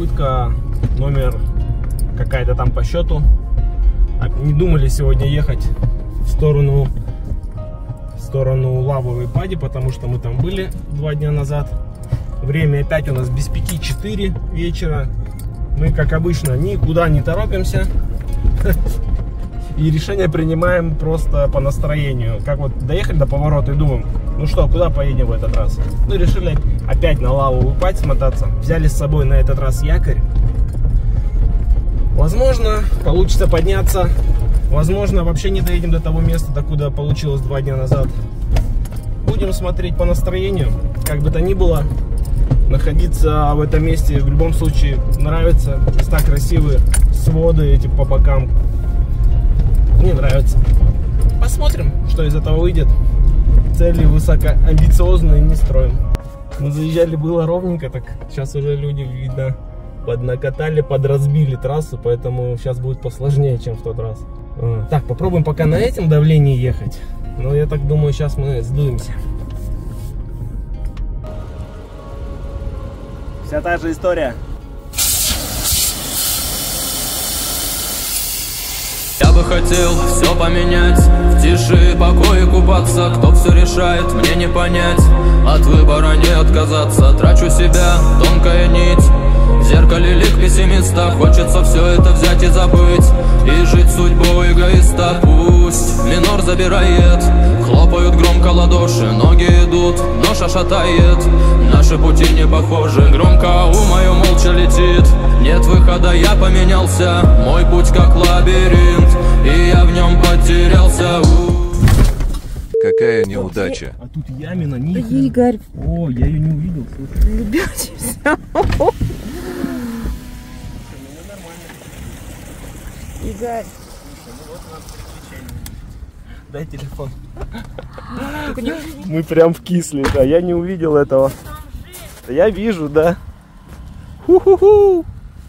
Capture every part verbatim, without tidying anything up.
попытка номер какая-то там по счету. Не думали сегодня ехать в сторону, в сторону лавовой пади, потому что мы там были два дня назад. Время опять у нас без пяти четыре вечера. Мы, как обычно, никуда не торопимся. И решение принимаем просто по настроению. Как вот доехали до поворота и думаем, ну что, куда поедем в этот раз? Ну, решили опять на лавовую падь смотаться. Взяли с собой на этот раз якорь. Возможно, получится подняться. Возможно, вообще не доедем до того места, докуда получилось два дня назад. Будем смотреть по настроению. Как бы то ни было, находиться в этом месте в любом случае нравится. Места красивые, своды эти по бокам. Мне нравится. Посмотрим, что из этого выйдет. Цели высокоамбициозные не строим. Мы заезжали, было ровненько, так сейчас уже люди, видно, поднакатали, подразбили трассу, поэтому сейчас будет посложнее, чем в тот раз. Так, попробуем пока на этом давлении ехать. Но я так думаю, сейчас мы сдуемся. Вся та же история. Я бы хотел все поменять, в тиши, покое купаться. Кто все решает, мне не понять. От выбора не отказаться, трачу себя, тонкая нить. В зеркале лик пессимиста, хочется все это взять и забыть. И жить судьбой эгоиста. Пусть минор забирает, хлопают громко ладоши. Ноги идут, ноша шатает. Наши пути не похожи, громко ум мое молча летит. Нет выхода, я поменялся, мой путь как лабиринт, и я в нем потерялся. Какая неудача. А тут ямина, ни хрена. Игорь. О, я ее не увидел, слушай. Любятся. Игорь. Дай телефон. Мы прям вкисли, да. Я не увидел этого. Да я вижу, да. Ху-ху-ху.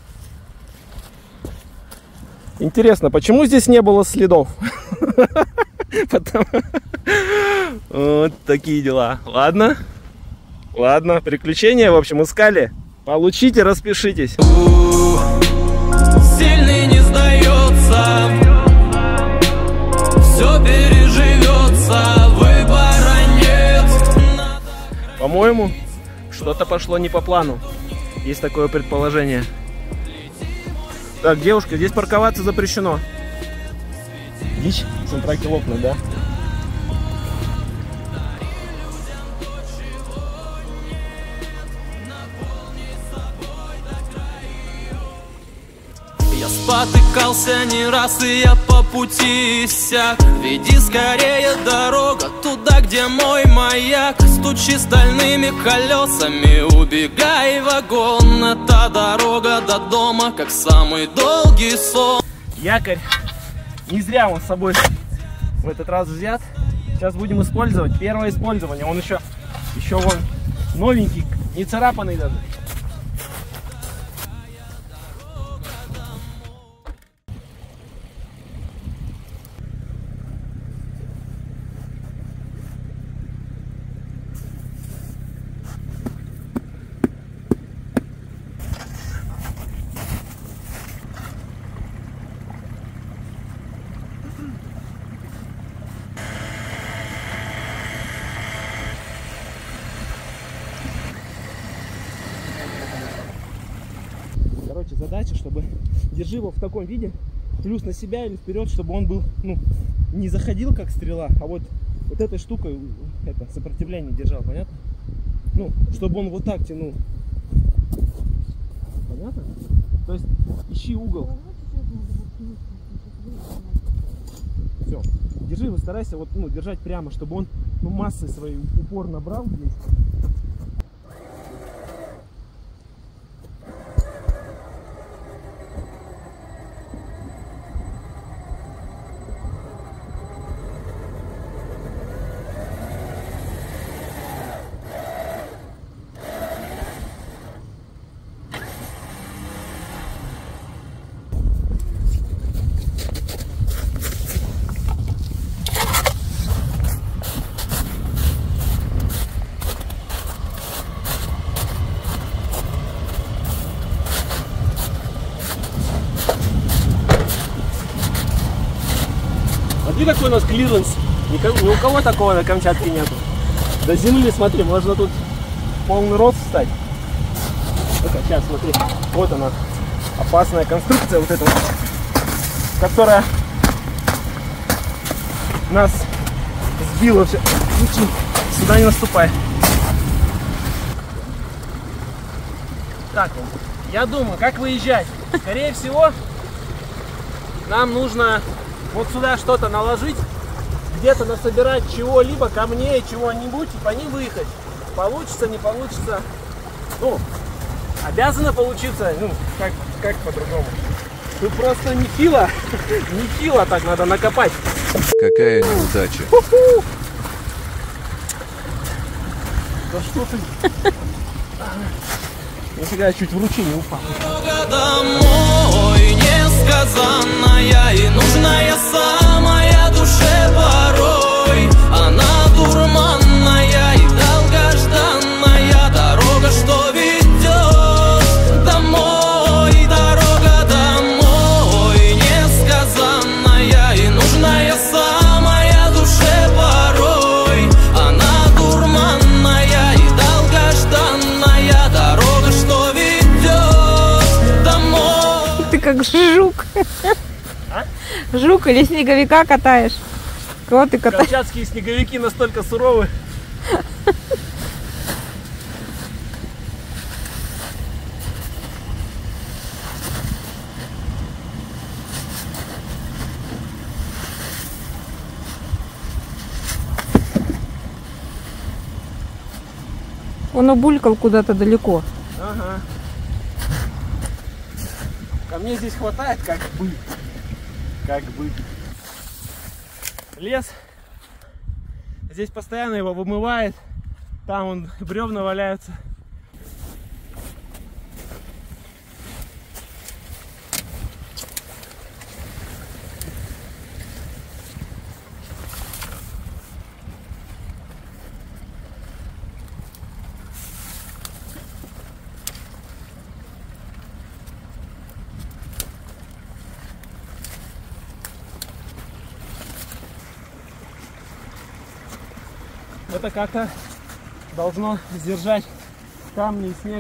Интересно, почему здесь не было следов? Потому... Вот такие дела. Ладно. Ладно, приключения, в общем, искали. Получите, распишитесь. Сильный не сдается, все переживется, выбора нет. По-моему, что-то пошло не по плану. Есть такое предположение. Так, девушка, здесь парковаться запрещено. Дичь, центраки лопнут, да? Я спотыкался не раз, и я по пути иссяк. Веди скорее, дорога туда, где мой маяк. Стучи стальными колесами, убегай вагон. Это дорога до дома, как самый долгий сон. Якорь не зря он с собой в этот раз взят. Сейчас будем использовать. Первое использование. Он еще, еще вон новенький, не царапанный даже. Короче, задача, чтобы держи его в таком виде, плюс на себя или вперед, чтобы он был, ну, не заходил как стрела, а вот, вот этой штукой это сопротивление держал, понятно? Ну, чтобы он вот так тянул. Понятно? То есть ищи угол. Все. Держи его, старайся вот, ну, держать прямо, чтобы он, ну, массой своей упор набрал здесь. Смотри, какой у нас клиренс. Никого, ни у кого такого на Камчатке нету. До земли, смотри, можно тут полный рост встать. Ну-ка, сейчас, смотри. Вот она. Опасная конструкция вот эта, которая нас сбила все. Сюда не наступай. Так, я думаю, как выезжать? Скорее всего, нам нужно вот сюда что-то наложить, где-то насобирать чего-либо, камней, чего-нибудь, и по ним выехать. Получится, не получится. Ну, обязано получиться, ну, как, как по-другому. Тут просто нехило, нехило так надо накопать. Какая неудача. Ху-ху. Да что ты? Нифига, я чуть в ручей не упал. Дорога домой несказанная и нужная самая душе порой. Она дурманная и долгожданная дорога, что ведет домой. Дорога домой несказанная и нужная самая душе порой. Она дурманная и долгожданная дорога, что ведет домой. Ты как жук. А? Жук или снеговика катаешь? Кого ты катаешь? Камчатские снеговики настолько суровы. Он убулькал куда-то далеко. Ага. Ко мне здесь хватает, как бы. Как бы. Лес. Здесь постоянно его вымывает. Там вон бревна валяются. Это как-то должно сдержать камни и снег.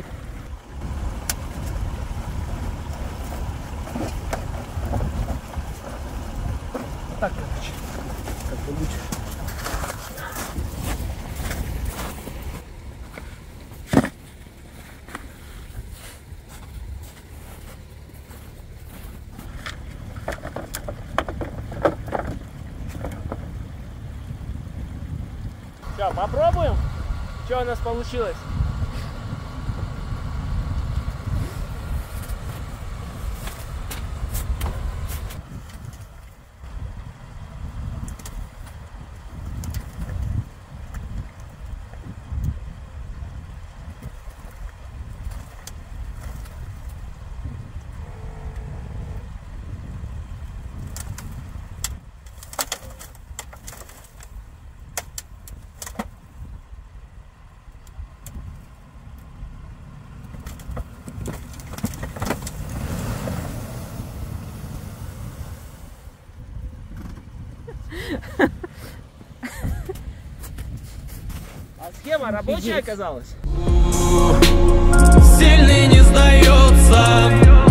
Вот так, короче, как-то лучше. Все, попробуем, что у нас получилось. А схема рабочая оказалась? Сильный не сдается,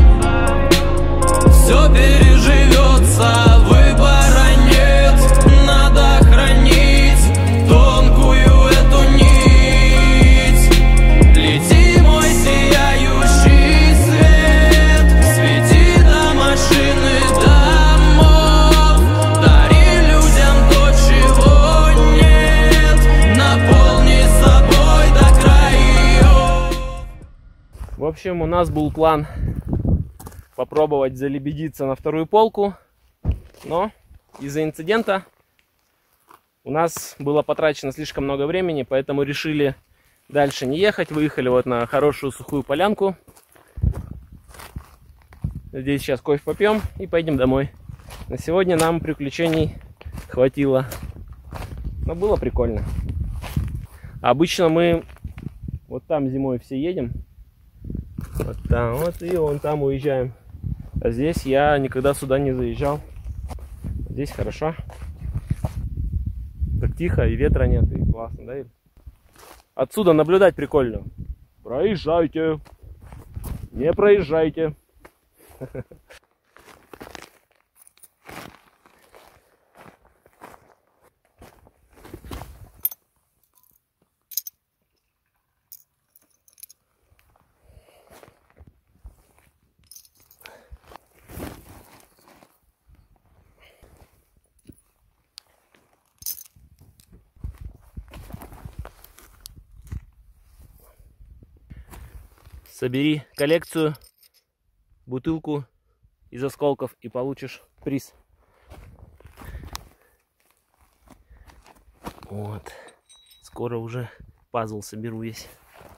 все переживется, выбора нет, надо хранить тонкую эту нить. Лети, мой сияющий свет, свети до машины домов, дари людям то, чего нет, наполни собой до краев. В общем, у нас был план попробовать залебедиться на вторую полку, но из-за инцидента у нас было потрачено слишком много времени, поэтому решили дальше не ехать. Выехали вот на хорошую сухую полянку. Здесь сейчас кофе попьем и поедем домой. На сегодня нам приключений хватило, но было прикольно. Обычно мы вот там зимой все едем, вот там, вот и вон там уезжаем. А здесь я никогда сюда не заезжал. Здесь хорошо. Так тихо, и ветра нет, и классно, да? Отсюда наблюдать прикольно. Проезжайте. Не проезжайте. Собери коллекцию, бутылку из осколков и получишь приз. Вот. Скоро уже пазл соберу весь.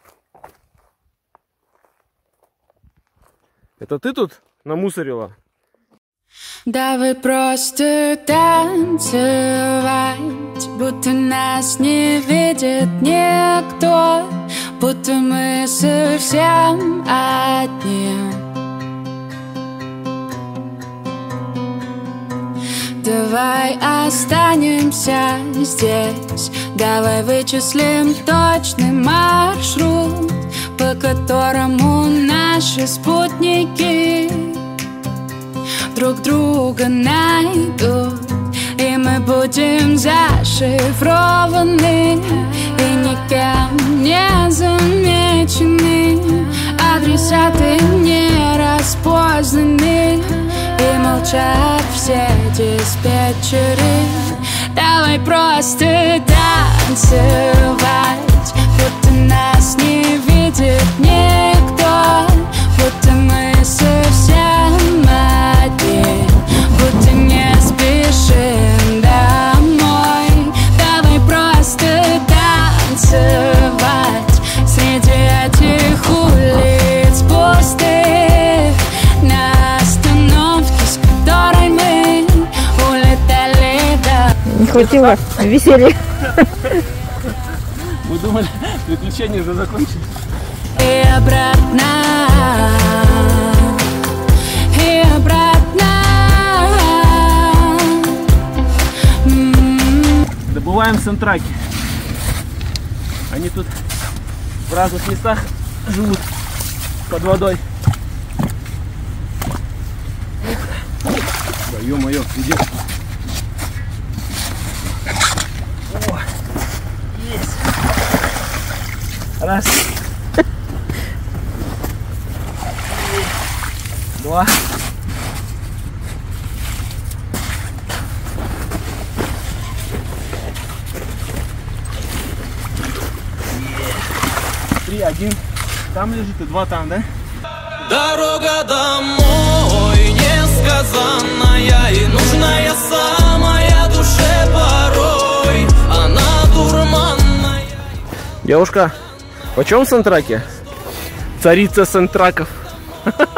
Это ты тут намусорила? Давай просто танцевать, будто нас не видит никто, будто мы совсем одни. Давай останемся здесь, давай вычислим точный маршрут, по которому наши спутники друг друга найдут, и мы будем зашифрованы и никем не замечены. Адресаты не распознаны, и молчат все диспетчеры. Давай просто танцевать, будто нас не видит никто, будто мы совсем одни, будто не спешим домой. Давай просто танцевать среди этих улиц пустых, на остановке, с которой мы улетали до... Не хватило веселья. Мы думали, приключения уже закончились. И обратно, и обратно. М-м-м. Добываем сентраки. Они тут в разных местах живут под водой. Да ё-моё, иди. О, есть. Раз. Два. Три, один. Там лежит и два там, да? Дорога домой несказанная и нужная самая душе порой. Она дурманная. Девушка, почем сентраки? Царица сентраков.